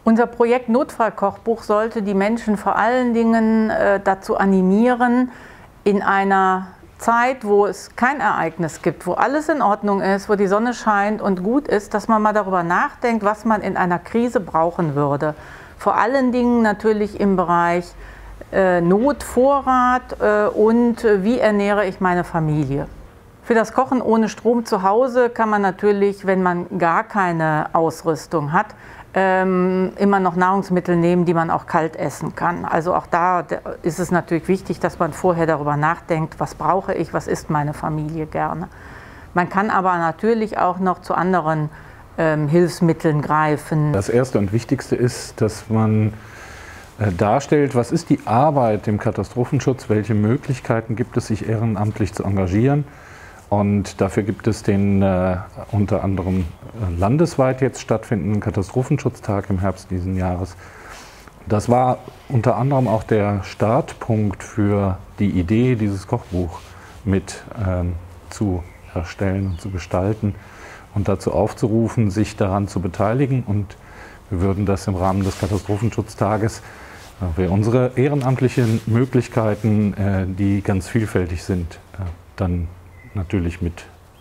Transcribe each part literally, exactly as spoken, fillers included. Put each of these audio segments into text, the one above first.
Unser Projekt Notfallkochbuch sollte die Menschen vor allen Dingen äh, dazu animieren, in einer Zeit, wo es kein Ereignis gibt, wo alles in Ordnung ist, wo die Sonne scheint und gut ist, dass man mal darüber nachdenkt, was man in einer Krise brauchen würde. Vor allen Dingen natürlich im Bereich äh, Notvorrat äh, und äh, wie ernähre ich meine Familie. Für das Kochen ohne Strom zu Hause kann man natürlich, wenn man gar keine Ausrüstung hat, ähm, immer noch Nahrungsmittel nehmen, die man auch kalt essen kann. Also auch da ist es natürlich wichtig, dass man vorher darüber nachdenkt, was brauche ich, was isst meine Familie gerne. Man kann aber natürlich auch noch zu anderen ähm, Hilfsmitteln greifen. Das Erste und Wichtigste ist, dass man äh, darstellt, was ist die Arbeit im Katastrophenschutz, welche Möglichkeiten gibt es, sich ehrenamtlich zu engagieren. Und dafür gibt es den äh, unter anderem äh, landesweit jetzt stattfindenden Katastrophenschutztag im Herbst diesen Jahres. Das war unter anderem auch der Startpunkt für die Idee, dieses Kochbuch mit ähm, zu erstellen und zu gestalten und dazu aufzurufen, sich daran zu beteiligen. Und wir würden das im Rahmen des Katastrophenschutztages, äh, wir unsere ehrenamtlichen Möglichkeiten, äh, die ganz vielfältig sind, äh, dann natürlich mit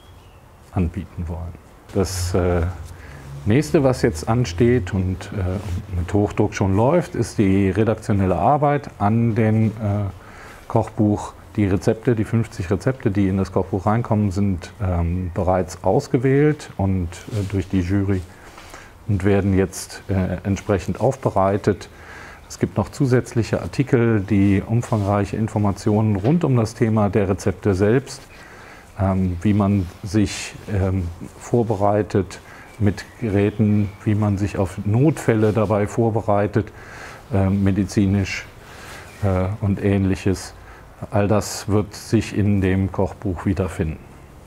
anbieten wollen. Das äh, nächste, was jetzt ansteht und äh, mit Hochdruck schon läuft, ist die redaktionelle Arbeit an dem äh, Kochbuch. Die Rezepte, die fünfzig Rezepte, die in das Kochbuch reinkommen, sind ähm, bereits ausgewählt und äh, durch die Jury und werden jetzt äh, entsprechend aufbereitet. Es gibt noch zusätzliche Artikel, die umfangreiche Informationen rund um das Thema der Rezepte selbst, Ähm, wie man sich ähm, vorbereitet mit Geräten, wie man sich auf Notfälle dabei vorbereitet, äh, medizinisch äh, und Ähnliches. All das wird sich in dem Kochbuch wiederfinden.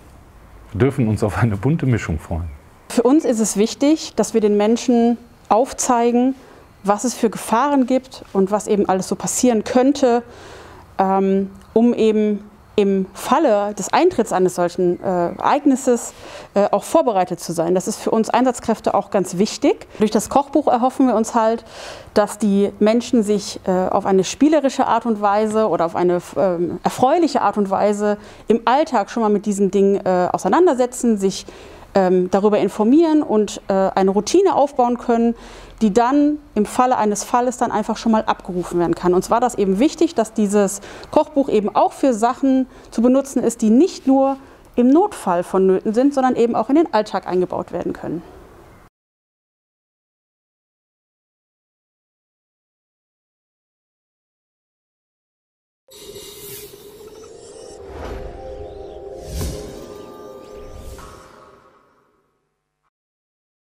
Wir dürfen uns auf eine bunte Mischung freuen. Für uns ist es wichtig, dass wir den Menschen aufzeigen, was es für Gefahren gibt und was eben alles so passieren könnte, ähm, um eben im Falle des Eintritts eines solchen äh, Ereignisses äh, auch vorbereitet zu sein. Das ist für uns Einsatzkräfte auch ganz wichtig. Durch das Kochbuch erhoffen wir uns halt, dass die Menschen sich äh, auf eine spielerische Art und Weise oder auf eine äh, erfreuliche Art und Weise im Alltag schon mal mit diesen Dingen äh, auseinandersetzen, sich ähm, darüber informieren und äh, eine Routine aufbauen können, die dann im Falle eines Falles dann einfach schon mal abgerufen werden kann. Uns war das eben wichtig, dass dieses Kochbuch eben auch für Sachen zu benutzen ist, die nicht nur im Notfall vonnöten sind, sondern eben auch in den Alltag eingebaut werden können.